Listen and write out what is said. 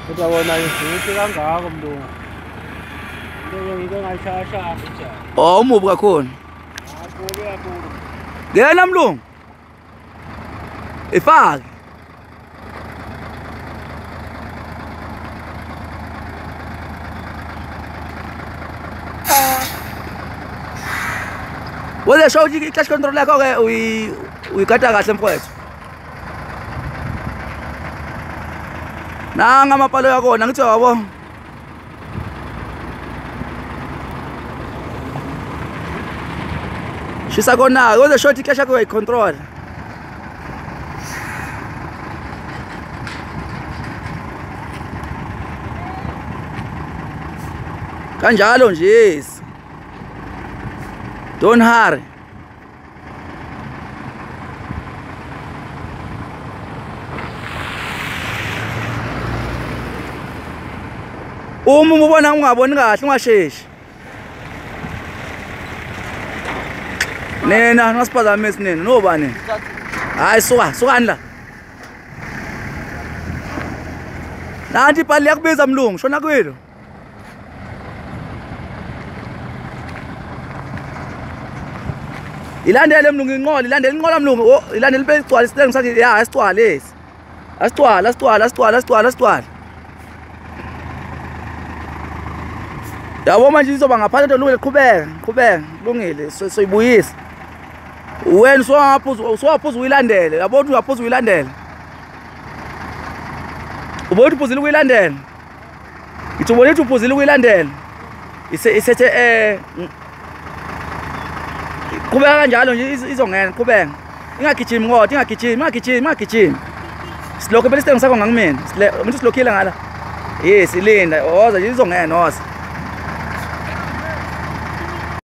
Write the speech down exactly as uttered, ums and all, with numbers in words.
Kodwa wona ngithi kangako mlungu. Ngeke ngike ngayishaya nje. Oh umubi kakhulu. Akube kakhulu. Ngena mlungu. Ifake. Wole show i-clutch control yakho ke uyigada kahle mfowethu. Nanga amapalo yakona ngithi yabo. Shisa kona, wole show i-clutch yakho uyicontrol. Kanjalo nje. Don't hurry. Uma ubona ungaboni kahle ungasheshi. Nena ngasiphazamisa nina nobani? Hayi suka, sukani la. Nanti ipali yakubiza mlungu, shona kwilo. Ilandele mlungu inqola, ilandele inqola mlungu. Oh, ilandele becwala isilengu sathi ya asicwala lesi. Asicwala, asicwala, asicwala, asicwala, asicwala. Yabo manje izoba ngaphandle into lungile qhubeka, qhubeka, kulungile, soyibuyisa. Wena usowaphuza, usowaphuza uyilandele, yabo uthi uyaphuza uyilandele. Ubothi uphuzile ukuyilandela. Ngithi ubona ukuthi uphuzile ukuyilandela. Ise isethe eh qhubeka kanjalo nje izongena qhubeka. Ingagijimi kodwa, ingagijimi, ingagijimi, ingagijimi. Silokho phela isitengo sakho ngakimina. Umuntu silokhile ngala. Yes, ilinda. Oza nje izongena oza.